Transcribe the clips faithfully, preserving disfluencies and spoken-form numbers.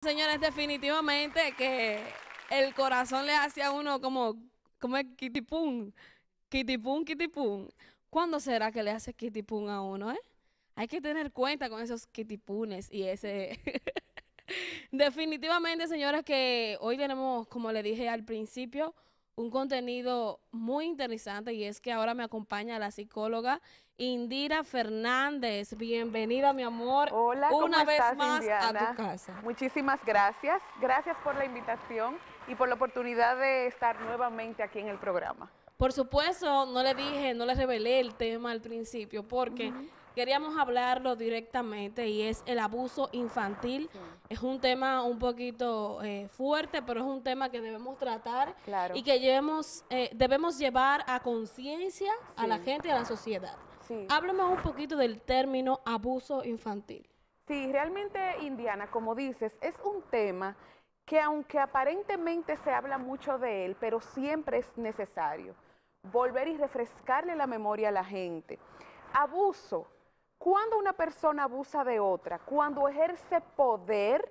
Señores, definitivamente que el corazón le hace a uno como, como es kitipum, kitipum, kitipum. ¿Cuándo será que le hace kitipum a uno, eh? Hay que tener cuenta con esos kitipunes y ese... Definitivamente, señores, que hoy tenemos, como le dije al principio, un contenido muy interesante y es que ahora me acompaña la psicóloga Indira Fernández. Bienvenida, mi amor, Hola, ¿cómo una vez estás, más a tu Indiana? casa. Muchísimas gracias. Gracias por la invitación y por la oportunidad de estar nuevamente aquí en el programa. Por supuesto, no le dije, no le revelé el tema al principio porque Ujú. queríamos hablarlo directamente y es el abuso infantil. Sí, Es un tema un poquito eh, fuerte, pero es un tema que debemos tratar y claro. que llevemos, eh, debemos llevar a conciencia a la Sí, gente y a la sociedad. sí. Háblame un poquito del término abuso infantil. Sí, realmente, Indiana, como dices, es un tema que aunque aparentemente se habla mucho de él, pero siempre es necesario volver y refrescarle la memoria a la gente. Abuso. Cuando una persona abusa de otra, cuando ejerce poder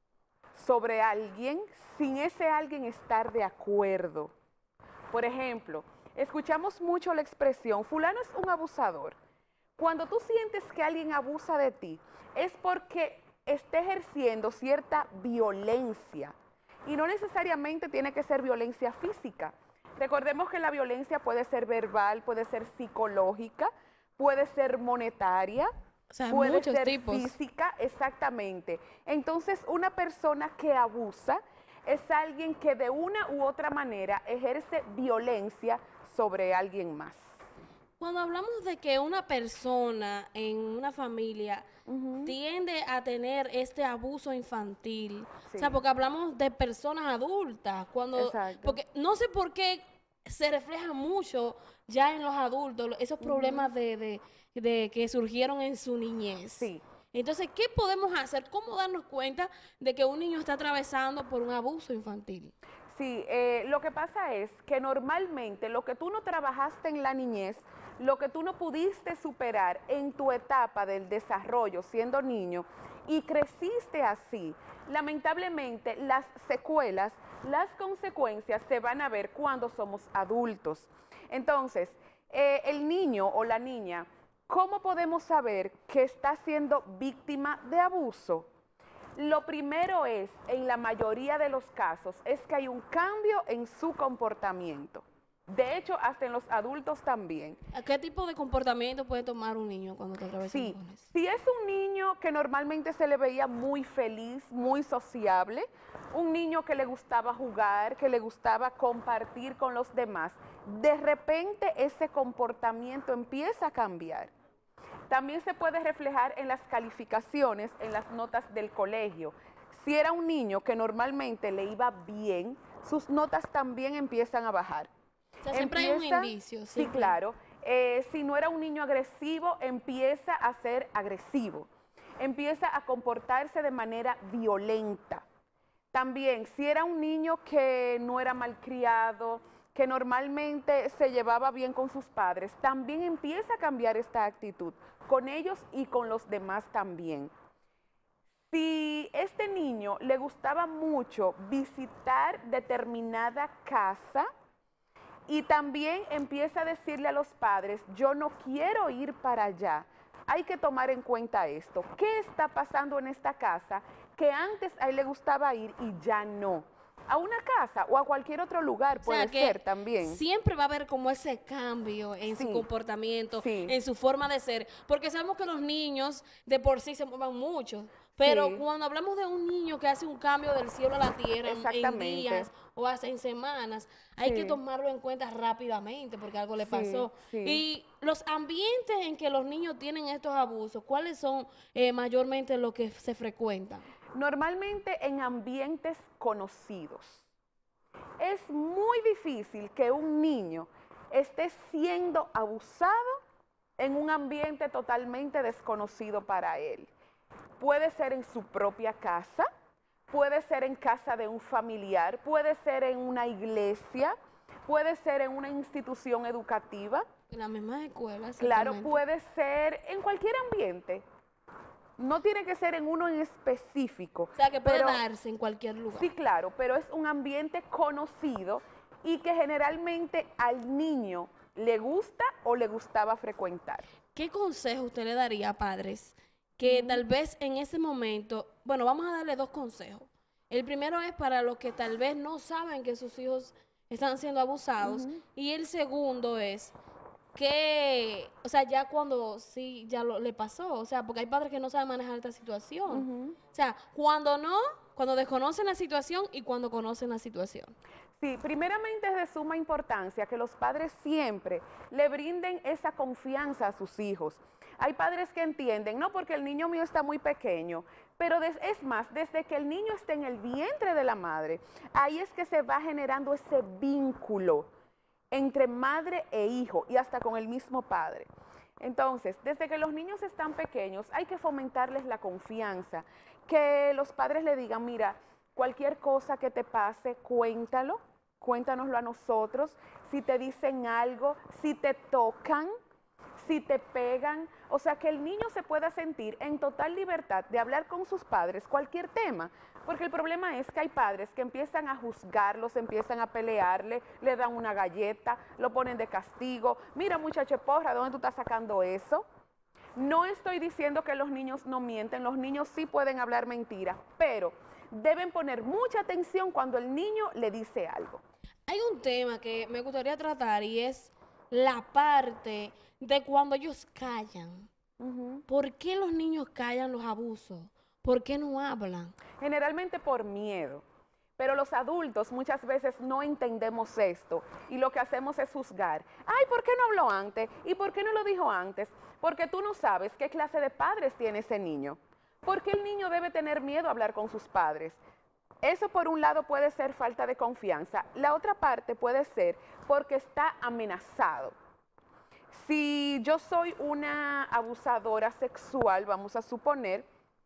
sobre alguien sin ese alguien estar de acuerdo. Por ejemplo, escuchamos mucho la expresión, fulano es un abusador. Cuando tú sientes que alguien abusa de ti, es porque está ejerciendo cierta violencia. Y no necesariamente tiene que ser violencia física. Recordemos que la violencia puede ser verbal, puede ser psicológica, puede ser monetaria, O sea, puede muchos ser tipos. física, exactamente. Entonces, una persona que abusa es alguien que de una u otra manera ejerce violencia sobre alguien más. Cuando hablamos de que una persona en una familia Ujú. tiende a tener este abuso infantil, o sea, Sí, porque hablamos de personas adultas, cuando, exacto. porque no sé por qué se refleja mucho ya en los adultos lo- esos Ujú. problemas de, de, de que surgieron en su niñez. Sí, Entonces, ¿qué podemos hacer? ¿Cómo darnos cuenta de que un niño está atravesando por un abuso infantil? sí, eh, lo que pasa es que normalmente lo que tú no trabajaste en la niñez, lo que tú no pudiste superar en tu etapa del desarrollo siendo niño y creciste así, lamentablemente las secuelas, las consecuencias se van a ver cuando somos adultos. Entonces, eh, el niño o la niña, ¿cómo podemos saber que está siendo víctima de abuso? Lo primero es, en la mayoría de los casos, es que hay un cambio en su comportamiento. De hecho, hasta en los adultos también. ¿A qué tipo de comportamiento puede tomar un niño cuando está atravesando Sí, con eso? si es un niño que normalmente se le veía muy feliz, muy sociable, un niño que le gustaba jugar, que le gustaba compartir con los demás, de repente ese comportamiento empieza a cambiar. También se puede reflejar en las calificaciones, en las notas del colegio. Si era un niño que normalmente le iba bien, sus notas también empiezan a bajar. O sea, siempre hay un Empieza, indicio, sí, siempre. claro, eh, si no era un niño agresivo, empieza a ser agresivo, empieza a comportarse de manera violenta. También, si era un niño que no era malcriado, que normalmente se llevaba bien con sus padres, también empieza a cambiar esta actitud con ellos y con los demás también. Si este niño le gustaba mucho visitar determinada casa y también empieza a decirle a los padres, yo no quiero ir para allá, hay que tomar en cuenta esto. ¿Qué está pasando en esta casa que antes a él le gustaba ir y ya no? A una casa o a cualquier otro lugar O sea puede que ser también. siempre va a haber como ese cambio en su Sí, comportamiento, sí, en su forma de ser, porque sabemos que los niños de por sí se mueven mucho, pero sí, cuando hablamos de un niño que hace un cambio del cielo a la tierra en, en exactamente. días o hasta en semanas, hay que Sí, tomarlo en cuenta rápidamente porque algo le sí, pasó. sí. Y los ambientes en que los niños tienen estos abusos, ¿cuáles son eh, mayormente los que se frecuentan? Normalmente en ambientes conocidos. Es muy difícil que un niño esté siendo abusado en un ambiente totalmente desconocido para él. Puede ser en su propia casa, puede ser en casa de un familiar, puede ser en una iglesia, puede ser en una institución educativa, En la misma escuela, claro, exactamente. puede ser en cualquier ambiente. No tiene que ser en uno en específico. O sea, que puede pero, darse en cualquier lugar. Sí, claro, pero es un ambiente conocido y que generalmente al niño le gusta o le gustaba frecuentar. ¿Qué consejo usted le daría a padres que Ujú. tal vez en ese momento, bueno, vamos a darle dos consejos? El primero es para los que tal vez no saben que sus hijos están siendo abusados, Ujú. y el segundo es que, o sea, ya cuando sí, ya lo, le pasó, o sea, porque hay padres que no saben manejar esta situación. Ujú. O sea, cuando no, cuando desconocen la situación y cuando conocen la situación. Sí, primeramente es de suma importancia que los padres siempre le brinden esa confianza a sus hijos. Hay padres que entienden, no, porque el niño mío está muy pequeño, pero des- es más, desde que el niño esté en el vientre de la madre, ahí es que se va generando ese vínculo entre madre e hijo y hasta con el mismo padre. Entonces, desde que los niños están pequeños, hay que fomentarles la confianza, que los padres le digan, mira, cualquier cosa que te pase, cuéntalo, cuéntanoslo a nosotros, si te dicen algo, si te tocan, si te pegan, o sea, que el niño se pueda sentir en total libertad de hablar con sus padres cualquier tema, porque el problema es que hay padres que empiezan a juzgarlos, empiezan a pelearle, le dan una galleta, lo ponen de castigo, mira muchacho porra, ¿de dónde tú estás sacando eso? No estoy diciendo que los niños no mienten, los niños sí pueden hablar mentiras, pero deben poner mucha atención cuando el niño le dice algo. Hay un tema que me gustaría tratar y es la parte de cuando ellos callan. Ujú. ¿Por qué los niños callan los abusos? ¿Por qué no hablan? Generalmente por miedo. Pero los adultos muchas veces no entendemos esto y lo que hacemos es juzgar. Ay, ¿por qué no habló antes? ¿Y por qué no lo dijo antes? Porque tú no sabes qué clase de padres tiene ese niño. ¿Por qué el niño debe tener miedo a hablar con sus padres? Eso por un lado puede ser falta de confianza. La otra parte puede ser porque está amenazado. Si yo soy una abusadora sexual, vamos a suponer,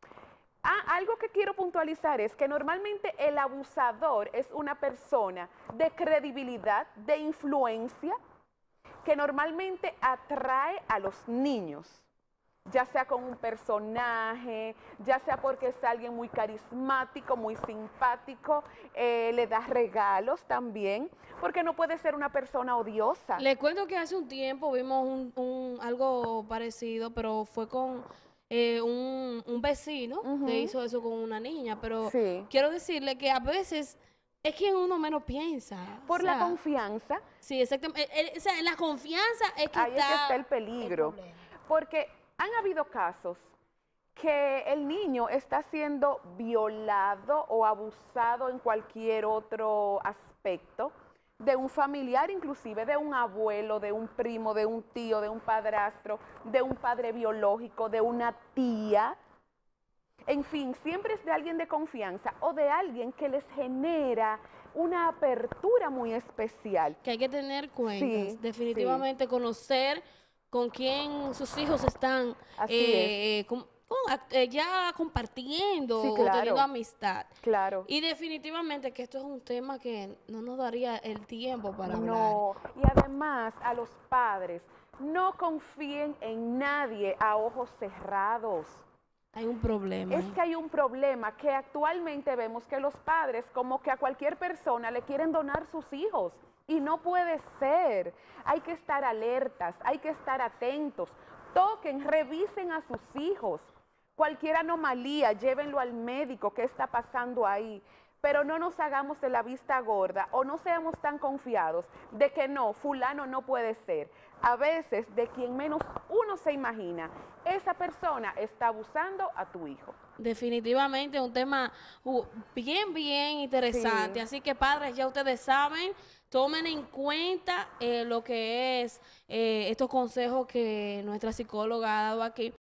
ah, algo que quiero puntualizar es que normalmente el abusador es una persona de credibilidad, de influencia, que normalmente atrae a los niños, ya sea con un personaje, ya sea porque es alguien muy carismático, muy simpático, eh, le da regalos también, porque no puede ser una persona odiosa. Le cuento que hace un tiempo vimos un, un- algo parecido, pero fue con eh, un, un vecino Ujú. que hizo eso con una niña. Pero Sí. quiero decirle que a veces es quien uno menos piensa. Por o la sea, sí, sí, exactamente. El- el- o sea, en la confianza es que ahí es que está está el peligro. problema. Porque han habido casos que el niño está siendo violado o abusado en cualquier otro aspecto de un familiar, inclusive de un abuelo, de un primo, de un tío, de un padrastro, de un padre biológico, de una tía. En fin, siempre es de alguien de confianza o de alguien que les genera una apertura muy especial. Que hay que tener cuentas. Sí, Definitivamente conocer con quién sus hijos están Así eh, com- con- act- eh, ya compartiendo Sí, o claro. teniendo amistad. Claro. Y definitivamente que esto es un tema que no nos daría el tiempo para hablar. No, y además a los padres, no confíen en nadie a ojos cerrados. Hay un problema. Es ahí. que hay un problema que actualmente vemos que los padres como que a cualquier persona le quieren donar sus hijos y no puede ser. Hay que estar alertas, hay que estar atentos, toquen, revisen a sus hijos. Cualquier anomalía, llévenlo al médico, ¿qué está pasando ahí? Pero no nos hagamos de la vista gorda o no seamos tan confiados de que no, fulano no puede ser. A veces, de quien menos uno se imagina, esa persona está abusando a tu hijo. Definitivamente un tema uh, bien, bien interesante. Sí. Así que padres, ya ustedes saben, tomen en cuenta eh, lo que es eh, estos consejos que nuestra psicóloga ha dado aquí.